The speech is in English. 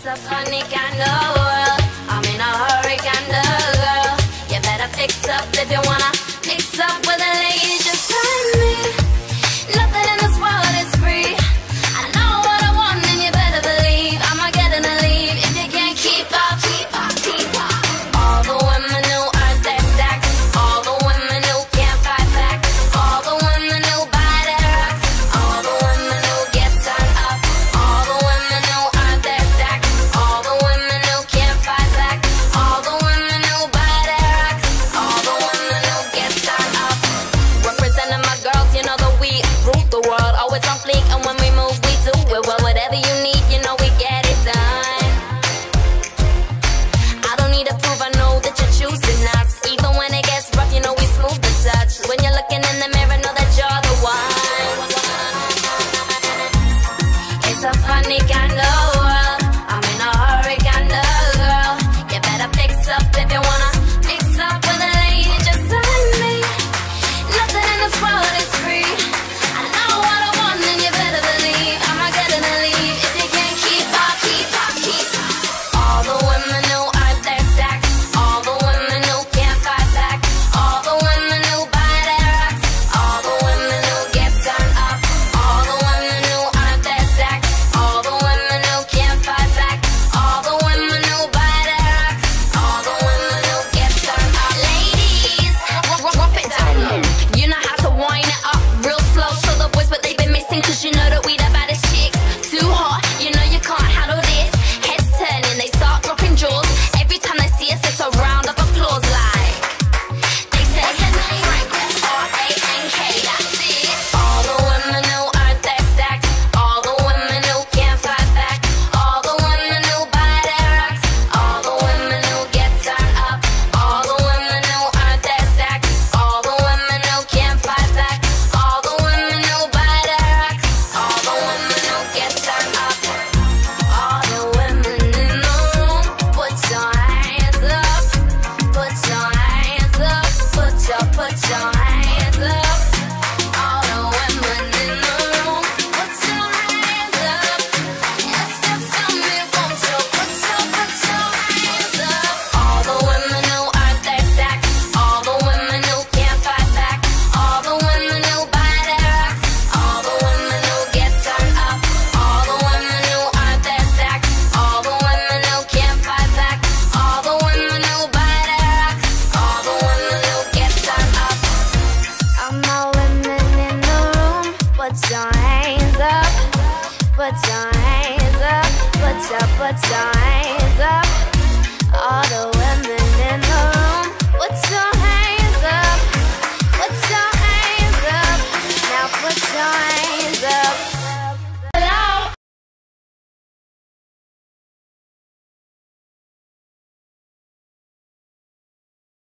It's a funny kind of world. I'm in a hurry kind of girl. You better fix up if you wanna mix up with a lady just like me. Nothing in this world is free. I know what I want and you better believe I'ma get in a leave if you can't keep up, keep up, keep up. All the women who earn their stacks, all the women who can't fight back, all the women who buy their rocks, all the women who get turned up, all the women who earn their stacks, all the women who can't fight back, all the women who buy their rocks, all the women who get turned up. Representing my girls, you know that we rule the world, always on fleek, and when we move we do it well. Whatever you need, you know we get it done. I don't need to prove, I know that you're choosing us. Even when it gets rough, you know we smooth the touch. When you're looking in the mirror, know that you're the one. It's a funny kind of world. I'm in a hurry kind of girl. You better fix up if you wanna mix up with a lady just like me. Nothing in this world is free. I know what I want and you better believe I'ma get in a leave if you can't keep up, keep up, keep up. All the women who earn their stacks, all the women who can't fight back, all the women who buy their rocks, all the women who get turned up, all the women who earn their stacks, all the women who can't fight back, all the women who buy their rocks, all the women who get turned up. Ladies, rump it down low. You know how to wind it up real slow. Show the boys what they've been missing, cause you know that we the baddest chicks. Too hot, you know you can't handle this. Heads turning, they start dropping jaws. Every time they see us, it's a round of applause. Like they say, Frank, R-A-N-K, that's it. All the women who earn their stacks, all the women who can't fight back, all the women who buy their rocks, all the women who get turned up, all the women who earn their stacks, all the women who can't fight back, all the women who buy their rocks, all the women who get turned up. All the women in the room, put your hands up, put your hands up, put your hands up. All the women in the room, put your hands up. If you feel me, won't you put your hands up. All the women who earn their stacks, all the women who can't fight back, all the women who buy their rocks, all the women who get turned up, all the women who earn their stacks, all the women who can't fight back, all the women who buy their rocks, all the women who get turned up. All my women in the room, put your hands up, put your hands up, put your hands up. All the women in the room, put your hands up, put your hands up. Now put your hands